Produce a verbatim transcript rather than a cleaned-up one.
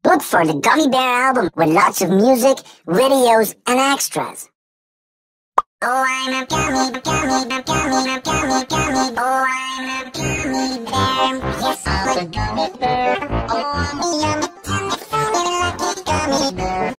Look for the Gummy Bear album with lots of music, videos, and extras. Oh, I'm a gummy, gummy, gummy, gummy, gummy, gummy. Oh, I'm a gummy bear. Yes, I'm a gummy bear. Oh, I'm a yummy, yummy, yummy, lucky gummy bear.